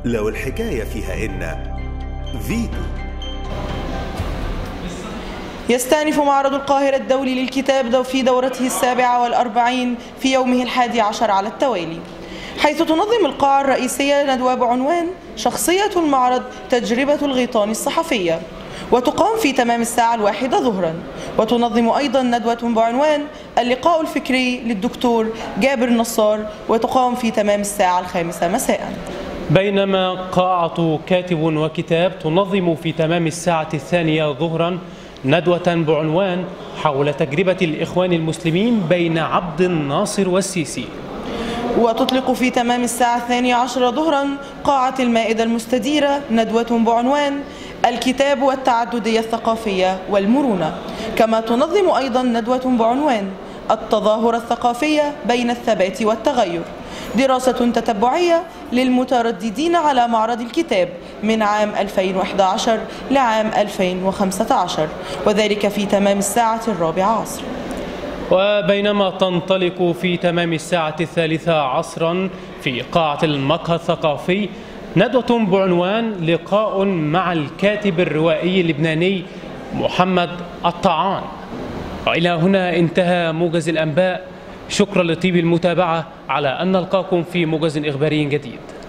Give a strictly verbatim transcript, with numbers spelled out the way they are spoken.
لو الحكاية فيها إن فيتو. يستأنف معرض القاهرة الدولي للكتاب في دورته السابعة والأربعين في يومه الحادي عشر على التوالي، حيث تنظم القاعة الرئيسية ندوة بعنوان شخصية المعرض تجربة الغيطان الصحفية، وتقام في تمام الساعة الواحدة ظهرا. وتنظم أيضا ندوة بعنوان اللقاء الفكري للدكتور جابر نصار، وتقام في تمام الساعة الخامسة مساء. بينما قاعة كاتب وكتاب تنظم في تمام الساعة الثانية ظهرا ندوة بعنوان حول تجربة الإخوان المسلمين بين عبد الناصر والسيسي. وتطلق في تمام الساعة الثانية عشرة ظهرا قاعة المائدة المستديرة ندوة بعنوان الكتاب والتعددية الثقافية والمرونة، كما تنظم أيضا ندوة بعنوان التظاهرة الثقافية بين الثبات والتغير، دراسة تتبعية للمترددين على معرض الكتاب من عام ألفين وإحدى عشر لعام ألفين وخمسة عشر، وذلك في تمام الساعة الرابعة عصرا. وبينما تنطلق في تمام الساعة الثالثة عصرا في قاعة المقهى الثقافي ندوة بعنوان لقاء مع الكاتب الروائي اللبناني محمد الطعان. وإلى هنا انتهى موجز الأنباء. شكرا لطيب المتابعة، على أن نلقاكم في موجز إخباري جديد.